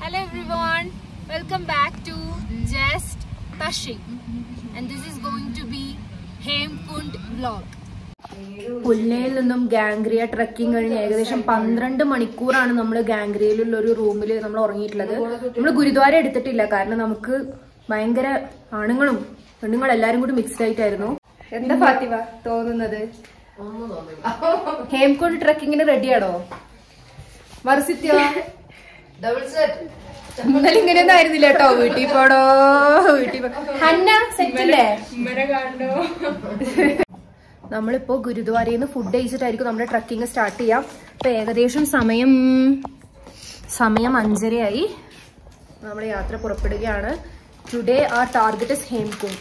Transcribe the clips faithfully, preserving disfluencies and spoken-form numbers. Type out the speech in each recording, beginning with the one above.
Hello everyone, welcome back to Just Touching, and this is going to be Hemkund vlog. പുൽനയിൽ നിന്നും ഗാംഗ്രിയ trekking കഴിഞ്ഞ് ഏകദേശം പന്ത്രണ്ട് മണിക്കൂറാണ് നമ്മൾ ഗാംഗ്രിയയിലുള്ള ഒരു റൂമിൽ നമ്മൾ ഉറങ്ങിയിട്ടുള്ളത്. നമ്മൾ ഗുരുദ്വാര എടുത്തിട്ടില്ല, കാരണം നമുക്ക് ഭയങ്കര ആണുങ്ങളും പെണ്ണുങ്ങളും എല്ലാരും കൂടി മിക്സ്ഡ് ആയിട്ടായിരുന്നു. എന്താ ഫാത്തിമ തോന്നുന്നത്? ഹേംകുണ്ട് ട്രക്കിങ്ങിന് റെഡിയാണോ? മറുസിത്യോ ഇന്നലെ ഇങ്ങനെയൊന്നും ആയിരുന്നില്ല കേട്ടോ. വീട്ടിൽ പോടോ വീട്ടിൽ ഹന്ന സെറ്റല്ലേ? നമ്മളിപ്പോ ഗുരുദ്വാരയിൽ നിന്ന് ഫുഡ് കഴിച്ചിട്ടായിരിക്കും നമ്മുടെ ട്രക്കിംഗ് സ്റ്റാർട്ട് ചെയ്യാം. ഇപ്പൊ ഏകദേശം സമയം സമയം അഞ്ചരയായി. നമ്മുടെ യാത്ര പുറപ്പെടുകയാണ്. Today our target is Hemkund.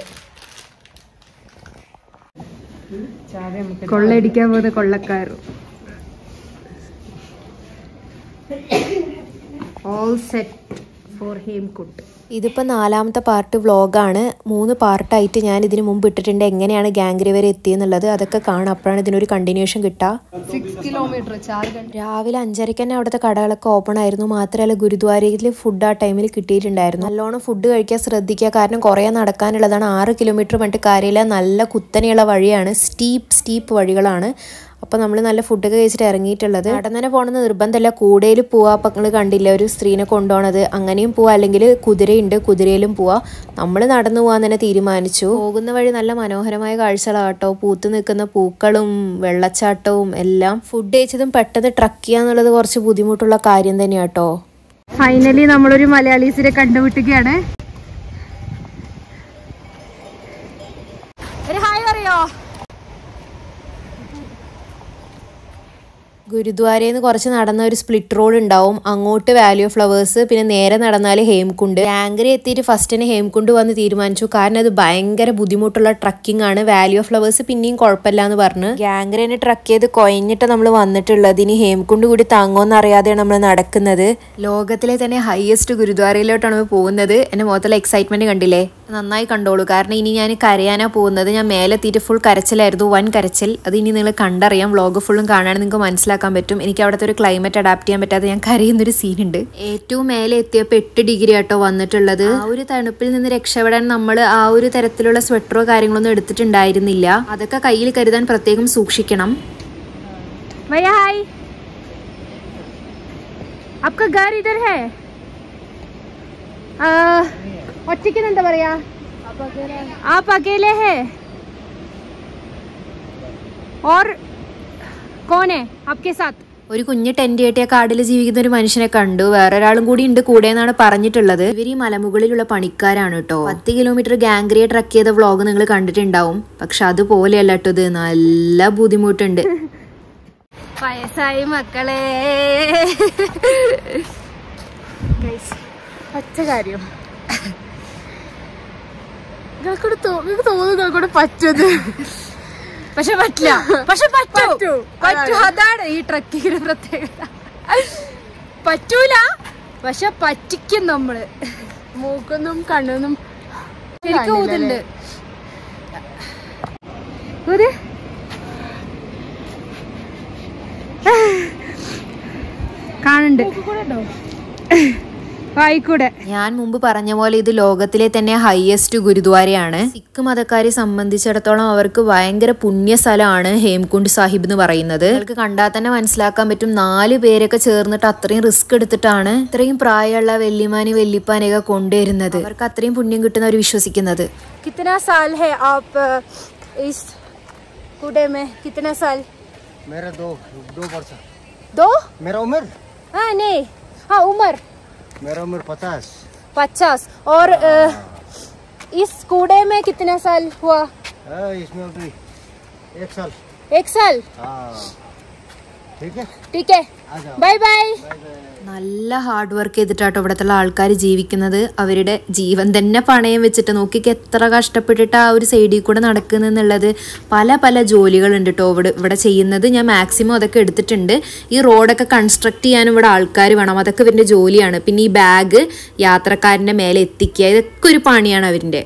കൊള്ളയടിക്കാൻ പോകുന്ന കൊള്ളക്കാർ. All set for Hemkund. ഇതിപ്പോൾ നാലാമത്തെ പാർട്ട് വ്ളോഗാണ്. മൂന്ന് പാർട്ടായിട്ട് ഞാൻ ഇതിന് മുമ്പ് ഇട്ടിട്ടുണ്ട് എങ്ങനെയാണ് ഗാംഗ്രി വരെ എത്തിയെന്നുള്ളത്. അതൊക്കെ കാണാം, അപ്പോഴാണ് ഇതിനൊരു കണ്ടിന്യൂഷൻ കിട്ടുക. സിക്സ് കിലോമീറ്റർ രാവിലെ അഞ്ചരയ്ക്ക് തന്നെ അവിടുത്തെ കടകളൊക്കെ ഓപ്പൺ ആയിരുന്നു. മാത്രമല്ല ഗുരുദ്വാരയിൽ ഫുഡ് ആ ടൈമിൽ കിട്ടിയിട്ടുണ്ടായിരുന്നു. നല്ലോണം ഫുഡ് കഴിക്കാൻ ശ്രദ്ധിക്കുക, കാരണം കുറേ നടക്കാനുള്ളതാണ്. ആറ് കിലോമീറ്റർ പറഞ്ഞിട്ട് കാര്യമില്ല, നല്ല കുത്തനെയുള്ള വഴിയാണ്, സ്റ്റീപ്പ് സ്റ്റീപ്പ് വഴികളാണ്. അപ്പോൾ നമ്മൾ നല്ല ഫുഡൊക്കെ കഴിച്ചിട്ട് ഇറങ്ങിയിട്ടുള്ളത്. നടന്നു തന്നെ പോകണമെന്ന് നിർബന്ധമല്ല, കൂടയിൽ പോവാ. അപ്പം നിങ്ങൾ കണ്ടില്ല ഒരു സ്ത്രീനെ കൊണ്ടുപോകണത്, അങ്ങനെയും പോവാ, അല്ലെങ്കിൽ കുതിരയുണ്ട്, കുതിരയിലും പോവാ. നമ്മൾ നടന്നു പോകാൻ തന്നെ തീരുമാനിച്ചു. പോകുന്ന വഴി നല്ല മനോഹരമായ കാഴ്ചകളാട്ടോ, പൂത്തു നിൽക്കുന്ന പൂക്കളും വെള്ളച്ചാട്ടവും എല്ലാം. ഫുഡ് കഴിച്ചതും പെട്ടെന്ന് ട്രക്ക് ചെയ്യാന്നുള്ളത് കുറച്ച് ബുദ്ധിമുട്ടുള്ള കാര്യം തന്നെയാട്ടോ. ഫൈനലി നമ്മളൊരു മലയാളീസിനെ കണ്ടുപിട്ടുകയാണ്. ഒരു ഹായ് പറയോ? ഗുരുദ്വാരയിൽ നിന്ന് കുറച്ച് നടന്ന ഒരു സ്പ്ലിറ്റ് റോഡ് ഉണ്ടാവും, അങ്ങോട്ട് വാലി ഓഫ് ഫ്ലവേഴ്സ്, പിന്നെ നേരെ നടന്നാൽ ഹേംകുണ്ട്. ഗാംഗ്രി എത്തിയിട്ട് ഫസ്റ്റ് തന്നെ ഹേംകുണ്ട് വന്ന് തീരുമാനിച്ചു, കാരണം അത് ഭയങ്കര ബുദ്ധിമുട്ടുള്ള ട്രക്കിംഗ് ആണ്. വാലി ഓഫ് ഫ്ലവേഴ്സ് പിന്നെയും കുഴപ്പമില്ല എന്ന് പറഞ്ഞ് ഗാംഗ്രിനെ ട്രക്ക് ചെയ്ത് കൊയഞ്ഞിട്ട് നമ്മൾ വന്നിട്ടുള്ളത്. ഇനി ഹേംകുണ്ട് കൂടി താങ്ങുമെന്ന് അറിയാതെയാണ് നമ്മൾ നടക്കുന്നത്. ലോകത്തിലെ തന്നെ ഹയസ്റ്റ് ഗുരുദ്വാരയിലോട്ടാണ് നമ്മൾ പോകുന്നത്. എൻ്റെ മുഖത്തുള്ള എക്സൈറ്റ്മെന്റ് കണ്ടില്ലേ? നന്നായി കണ്ടോളൂ, കാരണം ഇനി ഞാൻ കരയാനാ പോകുന്നത്. ഞാൻ മേലെത്തിയിട്ട് ഫുൾ കരച്ചിലായിരുന്നു, വൻ കരച്ചിൽ. അത് ഇനി നിങ്ങൾ കണ്ടറിയാം, വ്ളോഗ് ഫുള്ളും കാണാൻ നിങ്ങൾക്ക് മനസ്സിലാക്കാൻ പറ്റും. എനിക്ക് അവിടുത്തെ ഒരു ക്ലൈമറ്റ് അഡാപ്റ്റ് ചെയ്യാൻ പറ്റാതെ ഞാൻ കരയുന്നൊരു സീനുണ്ട്. ഏറ്റവും മേലെ എത്തിയപ്പോൾ എട്ട് ഡിഗ്രി ആട്ടോ വന്നിട്ടുള്ളത്. ആ ഒരു തണുപ്പിൽ നിന്ന് രക്ഷപ്പെടാൻ നമ്മൾ ആ ഒരു തരത്തിലുള്ള സ്വെറ്ററോ കാര്യങ്ങളൊന്നും എടുത്തിട്ടുണ്ടായിരുന്നില്ല. അതൊക്കെ കയ്യിൽ കരുതാൻ പ്രത്യേകം സൂക്ഷിക്കണം. ഒറ്റയ്ക്ക് എന്താ പറയാ? ആപ് അകേലെ ഹേ ഓർ കോൻ ഹേ ആപ്കെ സാത്ത്? ഒരു കുഞ്ഞ് ടെന്റ് കെട്ടിയ കാടിൽ ജീവിക്കുന്ന ഒരു മനുഷ്യനെ കണ്ടു. വേറൊരാളും കൂടി ഉണ്ട് കൂടെ എന്നാണ് പറഞ്ഞിട്ടുള്ളത്. ഇവർ ഈ മലമുകളിലുള്ള പണിക്കാരാണ് കേട്ടോ. പത്ത് കിലോമീറ്റർ ഗാംഗ്രിയെ ട്രക്ക് ചെയ്ത വ്ളോഗ് നിങ്ങൾ കണ്ടിട്ടുണ്ടാവും. പക്ഷെ അതുപോലെയല്ല കേട്ടോ, ഇത് നല്ല ബുദ്ധിമുട്ടുണ്ട്. വയസ്സായി മക്കളെ. പച്ച കാര്യം നിങ്ങൾക്ക് തോന്നുന്നു പറ്റത്, പക്ഷെ പറ്റില്ല. പക്ഷെ പറ്റൂ പറ്റൂ അതാണ് ഈ ട്രക്കിങ്ങിന്റെ പ്രത്യേകത. പറ്റൂല പക്ഷെ പറ്റിക്കും നമ്മള്. മൂക്കൊന്നും കണ്ണൊന്നും ശരിക്കും ഊതുണ്ട്. കാണുന്നുണ്ട് വായിക്കൂടെ. ഞാൻ മുമ്പ് പറഞ്ഞ പോലെ ഇത് ലോകത്തിലെ തന്നെ ഹയസ്റ്റ് ഗുരുദ്വാരയാണ്. സിഖ് മതക്കാരെ സംബന്ധിച്ചിടത്തോളം അവർക്ക് ഭയങ്കര പുണ്യ സ്ഥലമാണ് ഹേംകുണ്ട് സാഹിബ് എന്ന് പറയുന്നത്. നിങ്ങൾക്ക് കണ്ടാൽ തന്നെ മനസ്സിലാക്കാൻ പറ്റും, നാല് പേരൊക്കെ ചേർന്നിട്ട് അത്രയും റിസ്ക് എടുത്തിട്ടാണ് ഇത്രയും പ്രായമുള്ള വെല്ലിമാനി വെല്ലിപ്പാനെയൊക്കെ കൊണ്ടുവരുന്നത്. അവർക്ക് അത്രയും പുണ്യം കിട്ടുന്ന അവർ വിശ്വസിക്കുന്നത്. കിतना साल है आप इस कूड़े में? कितना साल? मेरा दो दो वर्ष. दो? मेरा उम्र? हाँ नहीं, हाँ उम्र. मेरा उम्र पचास. पचास. और आ, इस कूड़े में कितना साल हुआ? आ, इसमें अभी एक साल. एक साल. हाँ ठीक है. ठीक है. Bye bye. നല്ല ഹാർഡ് വർക്ക് ചെയ്തിട്ടാട്ടോ ഇവിടുത്തെ ആൾക്കാർ ജീവിക്കുന്നത്. അവരുടെ ജീവൻ തന്നെ പണയം വെച്ചിട്ട് നോക്കിക്ക് എത്ര കഷ്ടപ്പെട്ടിട്ട് ആ ഒരു സൈഡിൽ കൂടെ നടക്കുന്നുള്ളത്. പല പല ജോലികളുണ്ട് കേട്ടോ ഇവിടെ ഇവിടെ ചെയ്യുന്നത്. ഞാൻ മാക്സിമം അതൊക്കെ എടുത്തിട്ടുണ്ട്. ഈ റോഡൊക്കെ കൺസ്ട്രക്ട് ചെയ്യാനും ഇവിടെ ആൾക്കാർ വേണം, അതൊക്കെ ഇവരുടെ ജോലിയാണ്. പിന്നെ ഈ ബാഗ് യാത്രക്കാരൻ്റെ മേലെ എത്തിക്കുക, ഇതൊക്കെ ഒരു പണിയാണ് അവരിൻ്റെ.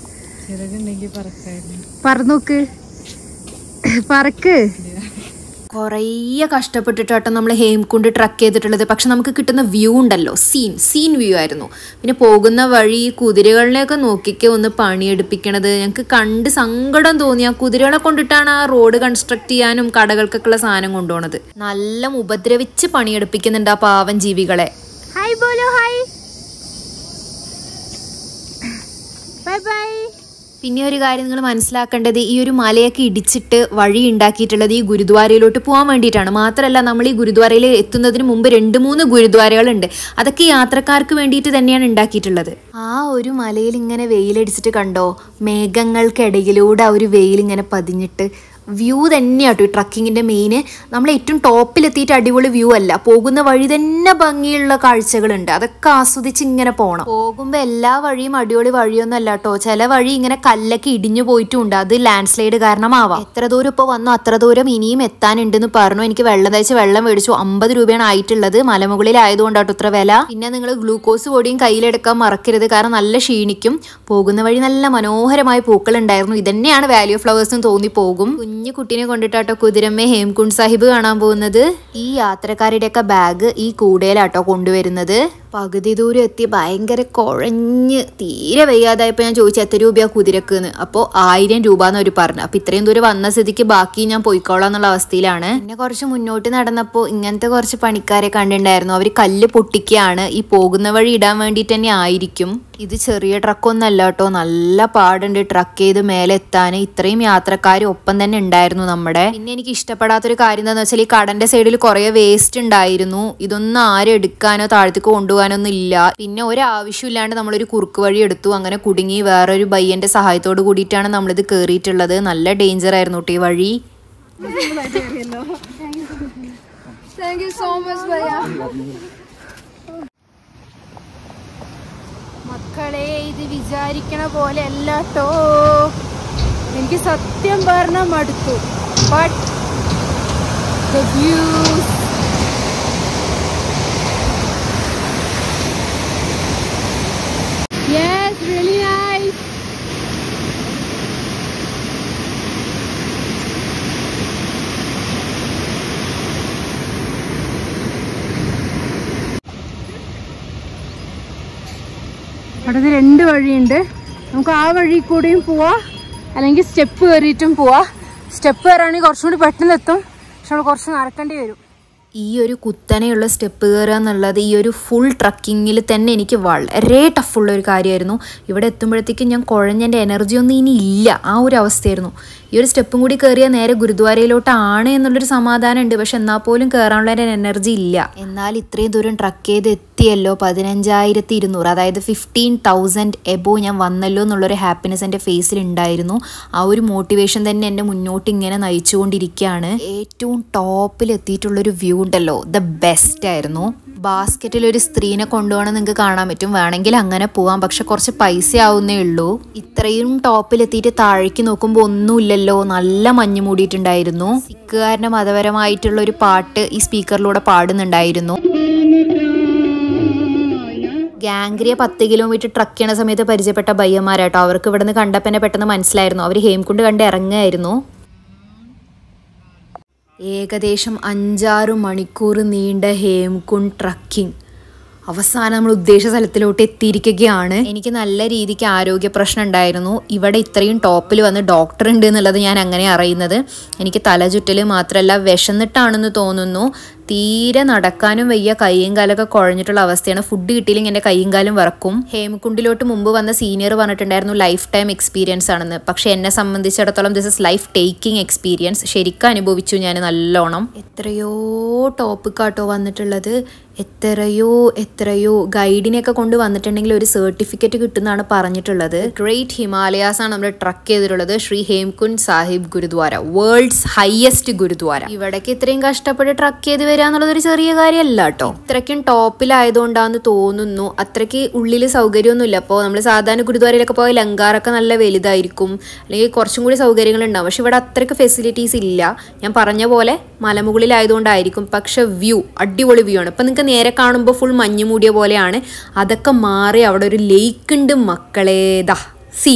പറന്നോക്ക് പറക്ക്. കുറേ കഷ്ടപ്പെട്ടിട്ടാട്ടോ നമ്മൾ ഹേംകുണ്ട് ട്രക്ക് ചെയ്തിട്ടുള്ളത്. പക്ഷെ നമുക്ക് കിട്ടുന്ന വ്യൂ ഉണ്ടല്ലോ, സീൻ സീൻ വ്യൂ ആയിരുന്നു. പിന്നെ പോകുന്ന വഴി കുതിരകളിനെയൊക്കെ നോക്കിക്കെ ഒന്ന് പണിയെടുപ്പിക്കണത് ഞങ്ങൾക്ക് കണ്ട് സങ്കടം തോന്നി. ആ കുതിരകളെ കൊണ്ടിട്ടാണ് ആ റോഡ് കൺസ്ട്രക്ട് ചെയ്യാനും കടകൾക്കൊക്കെയുള്ള സാധനം കൊണ്ടുപോണത്. നല്ല ഉപദ്രവിച്ച് പണിയെടുപ്പിക്കുന്നുണ്ട് ആ പാവൻ ജീവികളെ. ഹായ് ബോലോ, ഹായ് ബൈ ബൈ. പിന്നെ ഒരു കാര്യം നിങ്ങൾ മനസ്സിലാക്കേണ്ടത്, ഈ ഒരു മലയൊക്കെ ഇടിച്ചിട്ട് വഴി ഉണ്ടാക്കിയിട്ടുള്ളത് ഈ ഗുരുദ്വാരയിലോട്ട് പോകാൻ വേണ്ടിയിട്ടാണ്. മാത്രമല്ല നമ്മൾ ഈ ഗുരുദ്വാരയിൽ എത്തുന്നതിന് മുമ്പ് രണ്ട് മൂന്ന് ഗുരുദ്വാരകളുണ്ട്. അതൊക്കെ യാത്രക്കാർക്ക് വേണ്ടിയിട്ട് തന്നെയാണ് ഉണ്ടാക്കിയിട്ടുള്ളത്. ആ ഒരു മലയിൽ ഇങ്ങനെ വെയിലടിച്ചിട്ട് കണ്ടോ, മേഘങ്ങൾക്കിടയിലൂടെ ആ ഒരു വെയിൽ ഇങ്ങനെ പതിഞ്ഞിട്ട് വ്യൂ തന്നെയാട്ടോ ഈ ട്രക്കിങ്ങിൻ്റെ മെയിൻ. നമ്മൾ ഏറ്റവും ടോപ്പിലെത്തിയിട്ട് അടിപൊളി വ്യൂ അല്ല, പോകുന്ന വഴി തന്നെ ഭംഗിയുള്ള കാഴ്ചകളുണ്ട്. അതൊക്കെ ആസ്വദിച്ച് ഇങ്ങനെ പോകണം. പോകുമ്പോൾ എല്ലാ വഴിയും അടിപൊളി വഴിയൊന്നും അല്ല കേട്ടോ. ചില വഴി ഇങ്ങനെ കല്ലൊക്കെ ഇടിഞ്ഞു പോയിട്ടുണ്ട്. അത് ലാൻഡ് സ്ലൈഡ് കാരണമാവാം. എത്ര ദൂരം ഇപ്പോൾ വന്നു അത്ര ദൂരം ഇനിയും എത്താനുണ്ടെന്ന് പറഞ്ഞു. എനിക്ക് വെള്ളം തയ്ച്ച് വെള്ളം മേടിച്ചു. അമ്പത് രൂപയാണ് ആയിട്ടുള്ളത്. മലമുകളിലായതുകൊണ്ടാട്ടോ ഇത്ര വില. പിന്നെ നിങ്ങൾ ഗ്ലൂക്കോസ് പൊടിയും കയ്യിലെടുക്കാൻ മറക്കരുത്, കാരണം നല്ല ക്ഷീണിക്കും. പോകുന്ന വഴി നല്ല മനോഹരമായ പൂക്കൾ ഉണ്ടായിരുന്നു. ഇതന്നെയാണ് വാലി ഓഫ് ഫ്ലവേഴ്സ് എന്ന് തോന്നി പോകും. കുഞ്ഞു കുട്ടീനെ കൊണ്ടിട്ടാട്ടോ കുതിരമ്മ ഹേംകുണ്ട് സാഹിബ് കാണാൻ പോകുന്നത്. ഈ യാത്രക്കാരുടെയൊക്കെ ബാഗ് ഈ കൂടയിലാട്ടോ കൊണ്ടുവരുന്നത്. പകുതി ദൂരം എത്തി ഭയങ്കര കുഴഞ്ഞ് തീരെ വയ്യാതായപ്പോൾ ഞാൻ ചോദിച്ചു എത്ര രൂപയാ കുതിരക്ക് എന്ന്. അപ്പോൾ ആയിരം രൂപ എന്ന് അവർ പറഞ്ഞു. അപ്പോൾ ഇത്രയും ദൂരം വന്ന സ്ഥിതിക്ക് ബാക്കി ഞാൻ പോയിക്കോളാം എന്നുള്ള അവസ്ഥയിലാണ്. പിന്നെ കുറച്ച് മുന്നോട്ട് നടന്നപ്പോൾ ഇങ്ങനത്തെ കുറച്ച് പണിക്കാരെ കണ്ടിട്ടുണ്ടായിരുന്നു. അവർ കല്ല് പൊട്ടിക്കുകയാണ്. ഈ പോകുന്ന വഴി ഇടാൻ വേണ്ടിയിട്ട് തന്നെ ആയിരിക്കും. ഇത് ചെറിയ ട്രക്കൊന്നും അല്ല കേട്ടോ, നല്ല പാടുണ്ട് ട്രക്ക് ചെയ്ത് മേലെ എത്താൻ. ഇത്രയും യാത്രക്കാർ ഒപ്പം തന്നെ ഉണ്ടായിരുന്നു നമ്മുടെ. പിന്നെ എനിക്ക് ഇഷ്ടപ്പെടാത്തൊരു കാര്യം എന്താണെന്ന് വെച്ചാൽ ഈ കടന്റെ സൈഡിൽ കുറേ വേസ്റ്റ് ഉണ്ടായിരുന്നു. ഇതൊന്നും ആരും എടുക്കാനോ താഴത്തേക്ക് കൊണ്ടുപോകാനൊന്നും ഇല്ല. പിന്നെ ഒരാവശ്യമില്ലാണ്ട് നമ്മളൊരു കുറുക്ക് വഴി എടുത്തു. അങ്ങനെ കുടുങ്ങി. വേറൊരു ബയ്യന്റെ സഹായത്തോട് കൂടിയിട്ടാണ് നമ്മളിത് കയറിയിട്ടുള്ളത്. നല്ല ഡേഞ്ചർ ആയിരുന്നു കേട്ടോ ഈ വഴി. മക്കളെ ഇത് വിചാരിക്കണ പോലെ അല്ല കേട്ടോ. എനിക്ക് സത്യം പറഞ്ഞാൽ മടുത്തു. But the views yes really nice. അവിടെ രണ്ട് വഴിയുണ്ട്. നമുക്ക് ആ വഴി കൂടെയും പോവാ, അല്ലെങ്കിൽ സ്റ്റെപ്പ് കയറിയിട്ടും പോവാ. സ്റ്റെപ്പ് കയറാണെങ്കിൽ കുറച്ചും കൂടി പെട്ടെന്ന് എത്തും. പക്ഷെ നമ്മൾ കുറച്ച് നടക്കേണ്ടി വരും. ഈ ഒരു കുത്തനെയുള്ള സ്റ്റെപ്പ് കയറുക എന്നുള്ളത് ഈ ഒരു ഫുൾ ട്രക്കിങ്ങിൽ തന്നെ എനിക്ക് വളരെ ടഫുള്ള ഒരു കാര്യമായിരുന്നു. ഇവിടെ എത്തുമ്പോഴത്തേക്കും ഞാൻ കുഴഞ്ഞെൻ്റെ എനർജി ഒന്നും ഇനി ഇല്ല, ആ ഒരു അവസ്ഥയായിരുന്നു. ഈ ഒരു സ്റ്റെപ്പും കൂടി കയറിയാൽ നേരെ ഗുരുദ്വാരയിലോട്ടാണ് എന്നുള്ളൊരു സമാധാനം ഉണ്ട്. പക്ഷെ എന്നാൽ പോലും കയറാനുള്ള എനർജി ഇല്ല. എന്നാൽ ഇത്രയും ദൂരം ട്രക്ക് ചെയ്ത് എത്തിയല്ലോ, പതിനഞ്ചായിരത്തി ഇരുന്നൂറ് അതായത് ഫിഫ്റ്റീൻ തൗസൻഡ് എബോ ഞാൻ വന്നല്ലോ എന്നുള്ളൊരു ഹാപ്പിനെസ് എൻ്റെ ഫേസിൽ ഉണ്ടായിരുന്നു. ആ ഒരു മോട്ടിവേഷൻ തന്നെ എന്നെ മുന്നോട്ട് ഇങ്ങനെ നയിച്ചുകൊണ്ടിരിക്കുകയാണ്. ഏറ്റവും ടോപ്പിൽ എത്തിയിട്ടുള്ളൊരു വ്യൂ ഉണ്ടല്ലോ, ദ ബെസ്റ്റ് ആയിരുന്നു. ബാസ്ക്കറ്റിൽ ഒരു സ്ത്രീനെ കൊണ്ടുപോകണം നിങ്ങൾക്ക് കാണാൻ പറ്റും. വേണമെങ്കിൽ അങ്ങനെ പോവാം, പക്ഷെ കുറച്ച് പൈസ ആവുന്നേ ഉള്ളൂ. ഇത്രയും ടോപ്പിലെത്തിയിട്ട് താഴേക്ക് നോക്കുമ്പോൾ ഒന്നുമില്ലല്ലോ, നല്ല മഞ്ഞ് മൂടിയിട്ടുണ്ടായിരുന്നു. സിഖുകാരൻ്റെ മതപരമായിട്ടുള്ള ഒരു പാട്ട് ഈ സ്പീക്കറിലൂടെ പാടുന്നുണ്ടായിരുന്നു. ഗാംഗ്രിയ പത്ത് കിലോമീറ്റർ ട്രക്ക് ചെയ്യണ സമയത്ത് പരിചയപ്പെട്ട ബയ്യന്മാരാട്ടോ. അവർക്ക് ഇവിടെ നിന്ന് കണ്ടപ്പോൾ തന്നെ പെട്ടെന്ന് മനസ്സിലായിരുന്നു. അവർ ഹേംകുണ്ട് കണ്ട് ഇറങ്ങുമായിരുന്നു. ഏകദേശം അഞ്ചാറ് മണിക്കൂർ നീണ്ട ഹേംകുണ്ട് ട്രക്കിംഗ് അവസാനം നമ്മൾ ഉദ്ദേശ സ്ഥലത്തിലോട്ട് എത്തിയിരിക്കുകയാണ്. എനിക്ക് നല്ല രീതിക്ക് ആരോഗ്യ പ്രശ്നം ഉണ്ടായിരുന്നു. ഇവിടെ ഇത്രയും ടോപ്പിൽ വന്ന് ഡോക്ടർ ഉണ്ട് എന്നുള്ളത് ഞാൻ അങ്ങനെ അറിയുന്നത്. എനിക്ക് തലചുറ്റൽ മാത്രമല്ല വിശന്നിട്ടാണെന്ന് തോന്നുന്നു. തീരെ നടക്കാനും വയ്യ, കൈയും കാലൊക്കെ കുഴഞ്ഞിട്ടുള്ള അവസ്ഥയാണ്. ഫുഡ് കിട്ടിയില്ലെങ്കിൽ എൻ്റെ കൈയും കാലും വിറക്കും. ഹേംകുണ്ടിലോട്ട് മുമ്പ് വന്ന സീനിയർ പറഞ്ഞിട്ടുണ്ടായിരുന്നു ലൈഫ് ടൈം എക്സ്പീരിയൻസ് ആണെന്ന്. പക്ഷെ എന്നെ സംബന്ധിച്ചിടത്തോളം this is life taking experience. ശരിക്കും അനുഭവിച്ചു ഞാൻ നല്ലോണം. എത്രയോ ടോപ്പ് കാട്ടോ വന്നിട്ടുള്ളത്, എത്രയോ എത്രയോ ഗൈഡിനെയൊക്കെ കൊണ്ട് വന്നിട്ടുണ്ടെങ്കിൽ ഒരു സർട്ടിഫിക്കറ്റ് കിട്ടുന്നതാണ് പറഞ്ഞിട്ടുള്ളത്. ഗ്രേറ്റ് ഹിമാലയാസ് ആണ് നമ്മൾ ട്രക്ക് ചെയ്തിട്ടുള്ളത്. Shri Hemkund Sahib gurdwara, world's highest gurdwara. ഇവിടേക്ക് ഇത്രയും കഷ്ടപ്പെട്ട് ട്രക്ക് ചെയ്ത് വരിക എന്നുള്ളത് ഒരു ചെറിയ കാര്യമല്ല കേട്ടോ. ഇത്രയ്ക്കും ടോപ്പിലായതുകൊണ്ടാന്ന് തോന്നുന്നു. അത്രയ്ക്ക് ഉള്ളിൽ സൗകര്യമൊന്നുമില്ല. അപ്പോൾ നമ്മൾ സാധാരണ ഗുരുദ്വാരയിലൊക്കെ പോയാൽ ലങ്കാറൊക്കെ നല്ല വലുതായിരിക്കും, അല്ലെങ്കിൽ കുറച്ചും കൂടി സൗകര്യങ്ങൾ ഉണ്ടാവും. പക്ഷെ ഇവിടെ അത്രയ്ക്ക് ഫെസിലിറ്റീസ് ഇല്ല. ഞാൻ പറഞ്ഞ പോലെ മലമുകളിലായതുകൊണ്ടായിരിക്കും. പക്ഷെ വ്യൂ അടിപൊളി വ്യൂ ആണ്. ഇപ്പം നിങ്ങൾക്ക് നേരെ കാണുമ്പോൾ ഫുൾ മഞ്ഞ് മൂടിയ പോലെയാണ്. അതൊക്കെ മാറി അവിടെ ഒരു ലേക്ക് ഉണ്ട് മക്കളേ. ദാ സീൻ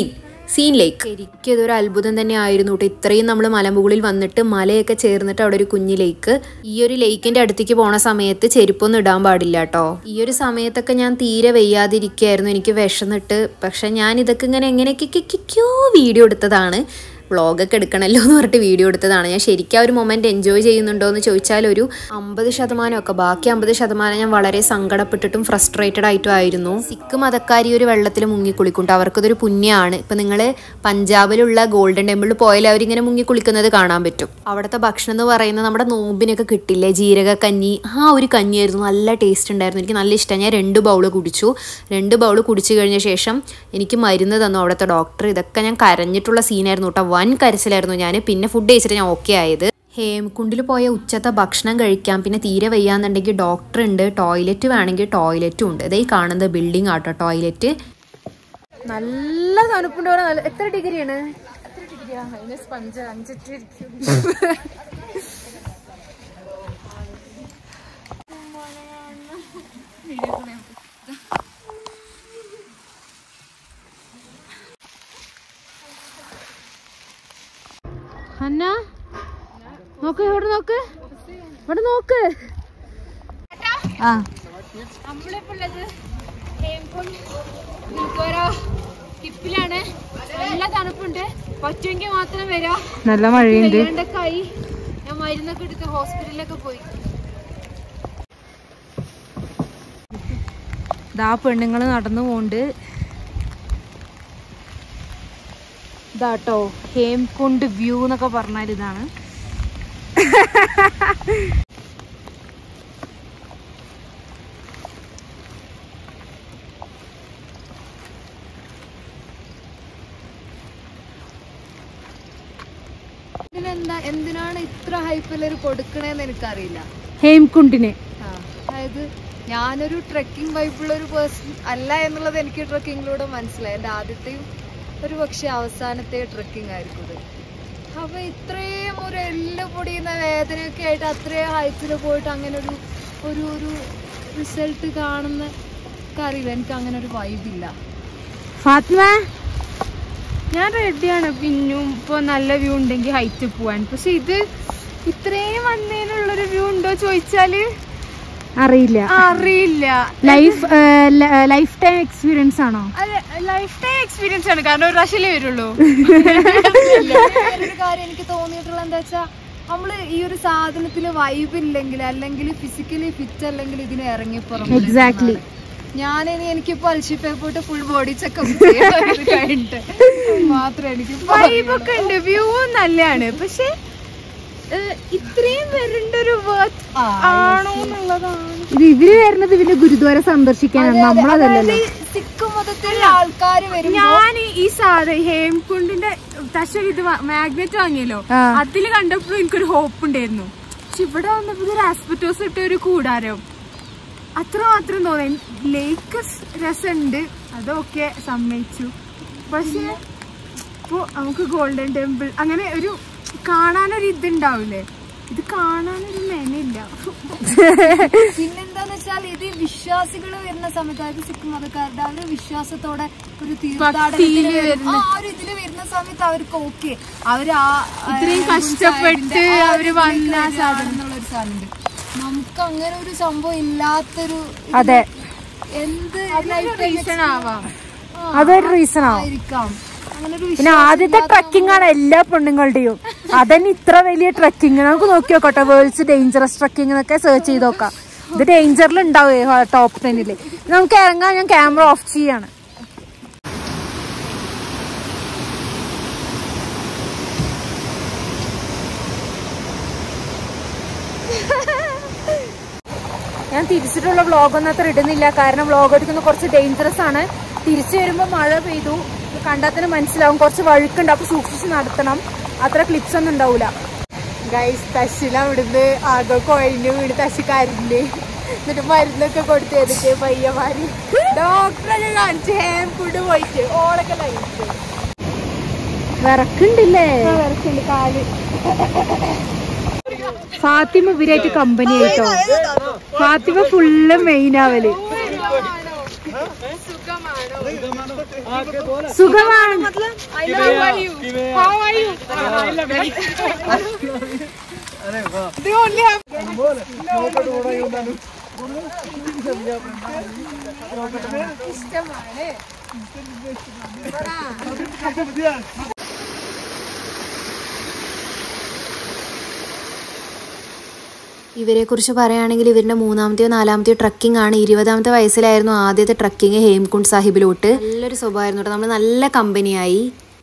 സീൻ ലേക്ക്. ശരിക്കും ഇതൊരു അത്ഭുതം തന്നെ ആയിരുന്നു കേട്ടോ. ഇത്രയും നമ്മൾ മലമുകളിൽ വന്നിട്ട് മലയൊക്കെ ചേർന്നിട്ട് അവിടെ ഒരു കുഞ്ഞു ലേക്ക്. ഈ ഒരു ലേക്കിന്റെ അടുത്തേക്ക് പോണ സമയത്ത് ചെരുപ്പൊന്നും ഇടാൻ പാടില്ല കേട്ടോ. ഈ ഒരു സമയത്തൊക്കെ ഞാൻ തീരെ വെയ്യാതിരിക്കുകയായിരുന്നു, എനിക്ക് വിശന്നിട്ട്. പക്ഷെ ഞാൻ ഇതൊക്കെ ഇങ്ങനെ എങ്ങനെയൊക്കെയോ വീഡിയോ എടുത്തതാണ്. വ്ളോഗൊക്കെ എടുക്കണമല്ലോ എന്ന് പറഞ്ഞിട്ട് വീഡിയോ എടുത്തതാണ്. ഞാൻ ശരിക്കും ആ ഒരു മൊമെന്റ് എൻജോയ് ചെയ്യുന്നുണ്ടോ എന്ന് ചോദിച്ചാൽ ഒരു അമ്പത് ശതമാനമൊക്കെ. ബാക്കി അമ്പത് ശതമാനം ഞാൻ വളരെ സങ്കടപ്പെട്ടിട്ടും ഫ്രസ്ട്രേറ്റഡ് ആയിട്ടും ആയിരുന്നു. സിഖ് മതക്കാരി ഒരു വെള്ളത്തിൽ മുങ്ങിക്കുളിക്കുന്നുണ്ട്, അവർക്കതൊരു പുണ്യമാണ്. ഇപ്പം നിങ്ങൾ പഞ്ചാബിലുള്ള ഗോൾഡൻ ടെമ്പിളിൽ പോയാൽ അവരിങ്ങനെ മുങ്ങിക്കുളിക്കുന്നത് കാണാൻ പറ്റും. അവിടുത്തെ ഭക്ഷണം എന്ന് പറയുന്നത് നമ്മുടെ നോമ്പിനൊക്കെ കിട്ടില്ലേ, ജീരക കഞ്ഞി, ആ ഒരു കഞ്ഞിയായിരുന്നു. നല്ല ടേസ്റ്റ് ഉണ്ടായിരുന്നു, എനിക്ക് നല്ല ഇഷ്ടമാണ്. ഞാൻ രണ്ട് ബൗള് കുടിച്ചു. രണ്ട് ബൗള് കുടിച്ചു കഴിഞ്ഞ ശേഷം എനിക്ക് മരുന്ന് തന്നു അവിടുത്തെ ഡോക്ടർ. ഇതൊക്കെ ഞാൻ കരഞ്ഞിട്ടുള്ള സീനായിരുന്നു കേട്ടോ, വൻ കരച്ചിലായിരുന്നു ഞാൻ. പിന്നെ ഫുഡ് കഴിച്ചിട്ട് ഞാൻ ഓക്കെ ആയത്. ഹേംകുണ്ടിൽ പോയ ഉച്ചത്തെ ഭക്ഷണം കഴിക്കാം. പിന്നെ തീരെ വയ്യാന്നുണ്ടെങ്കിൽ ഡോക്ടർ ഉണ്ട്, ടോയ്ലറ്റ് വേണമെങ്കിൽ ടോയ്ലറ്റും ഉണ്ട്. ഇതേ കാണുന്നത് ബിൽഡിംഗ് ആട്ടോ ടോയ്ലറ്റ്. നല്ല തണുപ്പുണ്ട്. എത്ര ഡിഗ്രിയാണ്? ഹന്ന നോക്ക്, ഇവിടെ നോക്ക്, ഇവിടെ നോക്ക്. ആ നമ്മളിപ്പോ ഉള്ളത് ഹേംകുണ്ട് ഗുരുദ്വാര ടിപ്പിലാണ്. നല്ല തണുപ്പുണ്ട്, പറ്റുമെങ്കിൽ മാത്രം വരാം. നല്ല മഴയുണ്ട്. കൈ ഞാൻ മരുന്നൊക്കെ എടുത്ത് ഹോസ്പിറ്റലിലൊക്കെ പോയി. ഇതാ പെണ്ണുങ്ങൾ നടന്നു പോണ്ട്. ഇതാട്ടോ ഹേംകുണ്ട് വ്യൂ എന്നൊക്കെ പറഞ്ഞാൽ ഇതാണ്. ഇതിനെന്താ എന്തിനാണ് ഇത്ര ഹൈപ്പിലൊരു കൊടുക്കണേന്ന് എനിക്കറിയില്ല ഹേംകുണ്ടിന്. അതായത് ഞാനൊരു ട്രെക്കിംഗ് വൈബുള്ള ഒരു പേഴ്സൺ അല്ല എന്നുള്ളത് എനിക്ക് ട്രെക്കിങ്ങിലൂടെ മനസ്സിലായി. എൻ്റെ ആദ്യത്തെയും ഒരു പക്ഷെ അവസാനത്തെ ട്രെക്കിംഗ് ആയിരിക്കും ഇത്. അപ്പൊ ഇത്രയും ഒരു എല്ല് പൊടിയുന്ന വേദനയൊക്കെ ആയിട്ട് അത്രയും ഹൈറ്റിൽ പോയിട്ട് അങ്ങനെ ഒരു ഒരു ഒരു റിസൾട്ട് കാണുന്ന അറിയില്ല, എനിക്ക് അങ്ങനെ ഒരു വൈബില്ല. ഫാത്തിമ ഞാൻ റെഡിയാണ്, പിന്നും ഇപ്പൊ നല്ല വ്യൂ ഉണ്ടെങ്കിൽ ഹൈറ്റ് പോവാൻ. പക്ഷെ ഇത് ഇത്രയും വന്നതിനുള്ളൊരു വ്യൂ ഉണ്ടോ ചോദിച്ചാല് അറിയില്ല അറിയില്ല ലൈഫ് ലൈഫ് ടൈം എക്സ്പീരിയൻസ് ആണോ? ലൈഫ് ടൈം എക്സ്പീരിയൻസ് ആണ്, കാരണം ഒരു പ്രാവശ്യമല്ലേ വരുള്ളൂ. ഒരു കാര്യം എനിക്ക് തോന്നിയിട്ടുള്ള എന്താ വെച്ചാ, നമ്മള് ഈ ഒരു സാധനത്തില് വൈബ് ഇല്ലെങ്കിൽ അല്ലെങ്കിൽ ഫിസിക്കലി ഫിറ്റ് അല്ലെങ്കിൽ ഇതിന് ഇറങ്ങിപ്പുറം. എക്സാക്ട്ലി. ഞാനിനി എനിക്കിപ്പോ അൽഷിഫെ പോയിട്ട് ഫുൾ ബോഡി ചെക്കപ്പ് കഴിഞ്ഞിട്ട് മാത്രമേ എനിക്ക് വൈബൊക്കെ ഉണ്ട്, വ്യൂ നല്ലതാണ്. പക്ഷെ ഇത്രയും വരേണ്ട ഒരു വർക്ക് ആണോ എന്നുള്ളതാണ്. ഇത് ഇവര് വരുന്നത് പിന്നെ ഗുരുദ്വാര സന്ദർശിക്കാനാണ്, നമ്മളതല്ലല്ലോ. സിഖ് മതത്തിലുള്ള ആൾക്കാർ വരും. ഞാൻ ഈ സാധനം ഹേംകുണ്ടിന്റെ തശ ഇത് മാഗ്നറ്റ് വാങ്ങിയല്ലോ, അതില് കണ്ടപ്പോഴും എനിക്കൊരു ഹോപ്പ് ഉണ്ടായിരുന്നു. പക്ഷെ ഇവിടെ വന്നപ്പോ ഇതൊരു ആസ്പെറ്റോസ് ഇട്ട ഒരു കൂടാരം, അത്ര മാത്രം തോന്നി. ലേക്ക് രസമുണ്ട്, അതൊക്കെ സമ്മതിച്ചു. പക്ഷെ ഇപ്പൊ നമുക്ക് ഗോൾഡൻ ടെമ്പിൾ അങ്ങനെ ഒരു കാണാനൊരു ഇതുണ്ടാവില്ലേ, ഇത് കാണാനൊരു മെനയില്ല. പിന്നെന്താന്ന് വെച്ചാൽ ഇത് വിശ്വാസികൾ വരുന്ന സമയത്ത്, അതായത് സിഖ് മതക്കാരുടെ ആ ഒരു വിശ്വാസത്തോടെ ഒരു തീർത്ഥാടനത്തിന് ആ ഒരു ഇതില് വരുന്ന സമയത്ത് അവർക്ക് ഓക്കെ, അവര് ആ ഇത്രയും കഷ്ടപ്പെട്ട് അവര് വന്ന സാധനം എന്നുള്ളൊരു സാധനമുണ്ട്. നമുക്ക് അങ്ങനെ ഒരു സംഭവം ഇല്ലാത്തൊരു അതെ എന്ത് റീസൺ ആവാം, അതൊരു റീസൺ ആയിരിക്കാം. പിന്നെ ആദ്യത്തെ ട്രക്കിംഗ് ആണ് എല്ലാ പെണ്ണുങ്ങളുടെയും. അതന്നെ ഇത്ര വലിയ ട്രക്കിംഗ് നമുക്ക് നോക്കി നോക്കട്ടെ, വേൾഡ്സ് ഡേഞ്ചറസ് ട്രക്കിംഗ് എന്നൊക്കെ സെർച്ച് ചെയ്ത് നോക്കാം. ഇത് ഡേഞ്ചറിൽ ഉണ്ടാവേ ടോപ്പ് ടെന്നില്. നമുക്ക് ഇറങ്ങാൻ, ഞാൻ ക്യാമറ ഓഫ് ചെയ്യാണ്. ഞാൻ തിരിച്ചിട്ടുള്ള വ്ളോഗൊന്നും അത്ര ഇടുന്നില്ല, കാരണം വ്ളോഗ് എടുക്കുന്നത് കുറച്ച് ഡേഞ്ചറസ് ആണ്. തിരിച്ചു വരുമ്പോൾ മഴ പെയ്തു, കണ്ടാത്തിന് മനസ്സിലാവും, കുറച്ച് വഴുക്കുണ്ട്, അപ്പൊ സൂക്ഷിച്ച് നടത്തണം. അത്ര ക്ലിപ്സ് ഒന്നും ഉണ്ടാവൂല. ഗൈസ് തശില അവിടുന്ന് ആകെ കൊഴിഞ്ഞു വീട് തശിക്കാരില്ലേ, എന്നിട്ട് മരുന്നൊക്കെ കൊടുത്ത് ഏതൊക്കെ പയ്യമാര് ഡോക്ടറൊക്കെ കാണിച്ച് ഹേംകുണ്ട് പോയിട്ട് ഓളൊക്കെ കഴിച്ചു. വിറക്കുണ്ടില്ലേ? വിറക്കുണ്ട് കാല്. ഫാത്തിമ ഇവരായിട്ട് കമ്പനി ആയിട്ടോ. ഫാത്തിമ ഫുള്ള് മെയിൻ ആവല്. സുഖമാണ്. ഇവരെ കുറിച്ച് പറയുകയാണെങ്കിൽ ഇവരുടെ മൂന്നാമത്തെയോ നാലാമത്തെയോ ട്രക്കിംഗ് ആണ്. ഇരുപതാമത്തെ വയസ്സിലായിരുന്നു ആദ്യത്തെ ട്രക്കിംഗ് ഹേംകുണ്ട് സാഹിബിലോട്ട്. നല്ലൊരു സ്വഭാവമായിരുന്നു കേട്ടോ. നമ്മൾ നല്ല കമ്പനിയായി.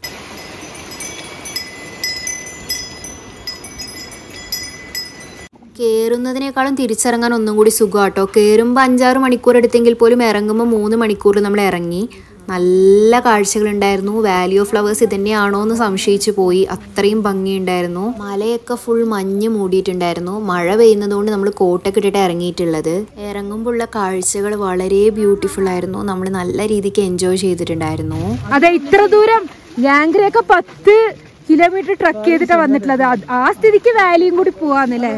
കയറുന്നതിനേക്കാളും തിരിച്ചിറങ്ങാൻ ഒന്നും കൂടി സുഖം കേട്ടോ. കയറുമ്പോൾ അഞ്ചാറ് മണിക്കൂർ എടുത്തെങ്കിൽ പോലും ഇറങ്ങുമ്പോൾ മൂന്ന് മണിക്കൂർ നമ്മൾ ഇറങ്ങി. നല്ല കാഴ്ചകളുണ്ടായിരുന്നു. വാലി ഓഫ് ഫ്ലവേഴ്സ് ഇതന്നെയാണോ എന്ന് സംശയിച്ചു പോയി. അത്രയും ഭംഗിയുണ്ടായിരുന്നു. മലയൊക്കെ ഫുൾ മഞ്ഞ് മൂടിയിട്ടുണ്ടായിരുന്നു. മഴ പെയ്യുന്നതുകൊണ്ട് നമ്മൾ കോട്ടൊക്കെ ഇട്ടിട്ട് ഇറങ്ങിയിട്ടുള്ളത്. ഇറങ്ങുമ്പോൾ ഉള്ള കാഴ്ചകൾ വളരെ ബ്യൂട്ടിഫുൾ ആയിരുന്നു. നമ്മൾ നല്ല രീതിക്ക് എൻജോയ് ചെയ്തിട്ടുണ്ടായിരുന്നു. അതെ, ഇത്ര ദൂരം ഗാംഗ്രിയൊക്കെ പത്ത് കിലോമീറ്റർ ട്രക്ക് ചെയ്തിട്ടാണ് വന്നിട്ടുള്ളത്. ആ സ്ഥിതിക്ക് വാലിയും കൂടി പോവാന്നല്ലേ.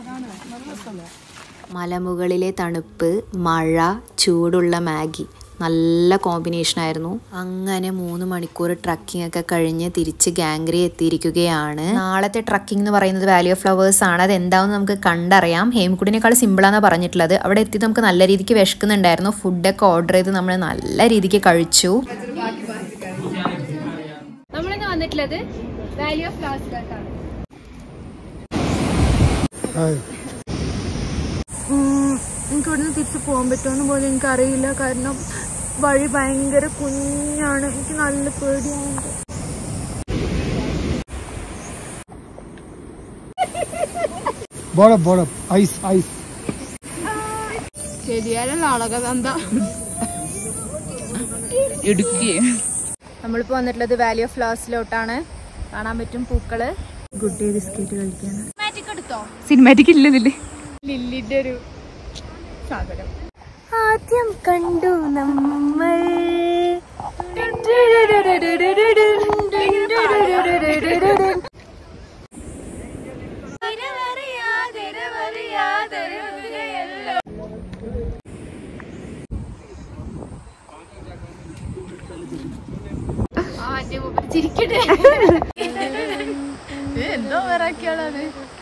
മലമുകളിലെ തണുപ്പ്, മഴ, ചൂടുള്ള മാഗി, നല്ല കോമ്പിനേഷൻ ആയിരുന്നു. അങ്ങനെ മൂന്ന് മണിക്കൂർ ട്രക്കിംഗ് ഒക്കെ കഴിഞ്ഞ് തിരിച്ച് ഗാംഗ്രി എത്തിയിരിക്കുകയാണ്. നാളത്തെ ട്രക്കിംഗ് എന്ന് പറയുന്നത് വാലി ഓഫ് ഫ്ലവേഴ്സ് ആണ്. അത് എന്താണെന്ന് നമുക്ക് കണ്ടറിയാം. ഹേംകുണ്ടിനേക്കാൾ സിമ്പിളാണെന്ന് പറഞ്ഞിട്ടുള്ളത്. അവിടെ എത്തി നമുക്ക് നല്ല രീതിക്ക് വിശക്കുന്നുണ്ടായിരുന്നു. ഫുഡൊക്കെ ഓർഡർ ചെയ്ത് നമ്മൾ നല്ല രീതിക്ക് കഴിച്ചു. നമ്മളിന്ന് വന്നിട്ടുള്ളത് വാലി ഓഫ് ഫ്ലവേഴ്സിലോട്ടാണ്. എനിക്ക് ഇവിടുന്ന് തിരിച്ച് പോകാൻ പറ്റുമെന്ന് പോലും എനിക്കറിയില്ല. കാരണം വഴി ഭയങ്കര കുഞ്ഞാണ്. എനിക്ക് നല്ല പേടിയാണ്. നമ്മളിപ്പോ വന്നിട്ടുള്ളത് വാലി ഓഫ് ഫ്ലവേഴ്സിലോട്ടാണ്. കാണാൻ പറ്റും പൂക്കള്. ഗുഡ് ഡേ ബിസ്ക്കറ്റ് കഴിക്കാണ്. സിനിമാറ്റിക് ഇല്ലെന്നില്ലേ. ലില്ലിന്റെ ഒരു സാധനം ആദ്യം കണ്ടു നമ്മൾ. ചിരിക്കട്ടെ. എന്തോ വേറാക്കിയാണ്.